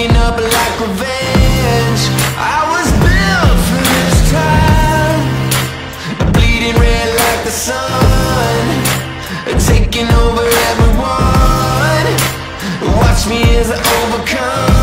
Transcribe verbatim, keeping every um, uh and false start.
waking up like revenge. I was built for this time, bleeding red like the sun, taking over everyone. Watch me as I overcome.